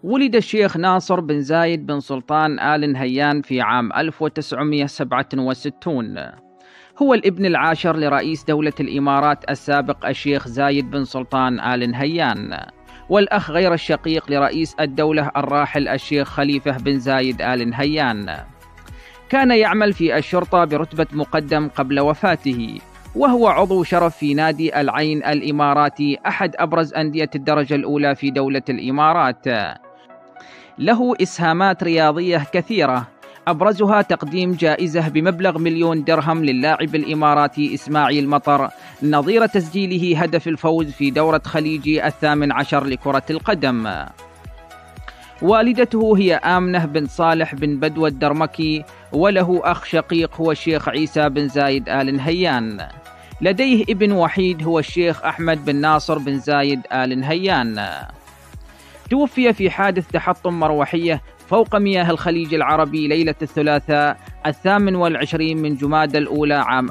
ولد الشيخ ناصر بن زايد بن سلطان آل نهيان في عام 1967. هو الابن العاشر لرئيس دولة الإمارات السابق الشيخ زايد بن سلطان آل نهيان، والأخ غير الشقيق لرئيس الدولة الراحل الشيخ خليفة بن زايد آل نهيان. كان يعمل في الشرطة برتبة مقدم قبل وفاته، وهو عضو شرف في نادي العين الإماراتي، أحد أبرز أندية الدرجة الأولى في دولة الإمارات. له إسهامات رياضية كثيرة، أبرزها تقديم جائزة بمبلغ 1,000,000 درهم للاعب الإماراتي إسماعيل مطر، نظير تسجيله هدف الفوز في دورة خليجي 18 لكرة القدم. والدته هي آمنة بن صالح بن بدوى الدرمكي، وله أخ شقيق هو الشيخ عيسى بن زايد آل نهيان. لديه ابن وحيد هو الشيخ أحمد بن ناصر بن زايد آل نهيان. توفي في حادث تحطم مروحية فوق مياه الخليج العربي ليلة الثلاثاء 28 من جمادى الأولى عام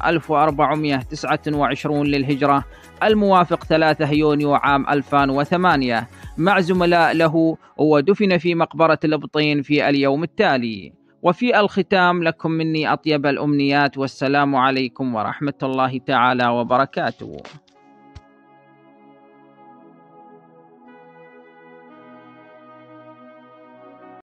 1429 للهجرة، الموافق 3 يونيو عام 2008، مع زملاء له، ودفن في مقبرة الإبطين في اليوم التالي. وفي الختام لكم مني أطيب الأمنيات، والسلام عليكم ورحمة الله تعالى وبركاته.